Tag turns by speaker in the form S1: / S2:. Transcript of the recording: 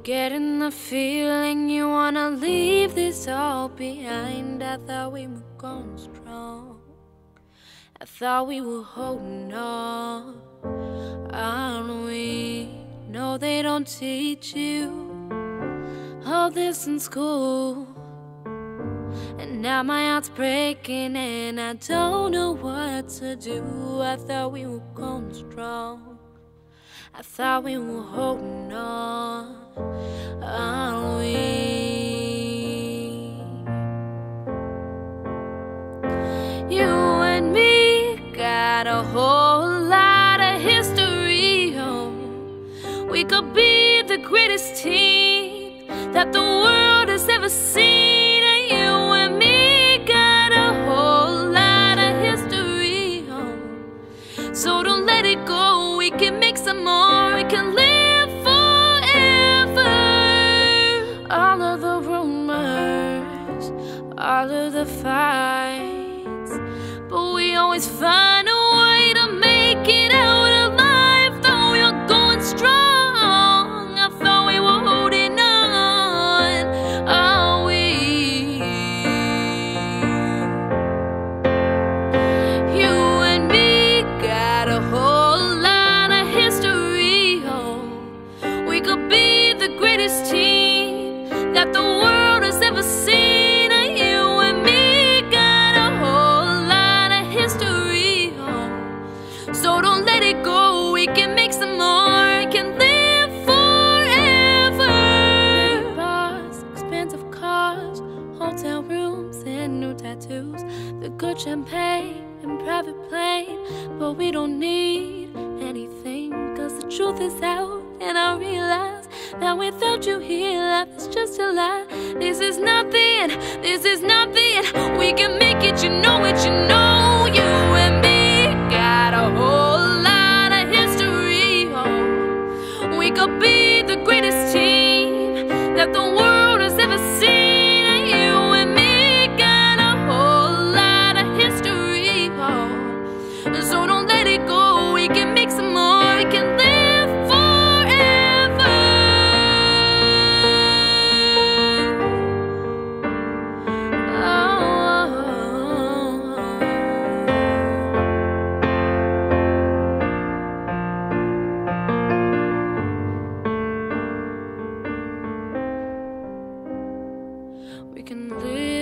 S1: Getting the feeling you wanna leave this all behind. I thought we were going strong. I thought we were holding on. Aren't we? No, they don't teach you all this in school. And now my heart's breaking and I don't know what to do. I thought we were going strong. I thought we were holding on. Aren't we? You and me got a whole lot of history. Oh, we could be the greatest team that the world has ever seen. And you and me got a whole lot of history. Oh, so don't let it go. We can make some more. We can live forever. All of the rumors, all of the fights, but we always find a way to make it out alive. Though we are going strong, I thought we were holding on. Are we? You and me got a whole lot of history. Oh, we could be the greatest team that the world has ever seen. And you and me got a whole lot of history. Oh, so don't let it go. We can make some more. We can live forever. Many bars, expensive cars, hotel rooms and new tattoos, the good champagne and private plane. But we don't need anything, 'cause the truth is out. And I realize that without you here, life is just a lie. This is nothing, this is nothing. We can make it, you know it, you know. You and me got a whole lot of history. Oh, we could be the greatest team that the world has ever seen. And you and me got a whole lot of history. Oh, so don't let it go. We can make some more. We can live forever. We can live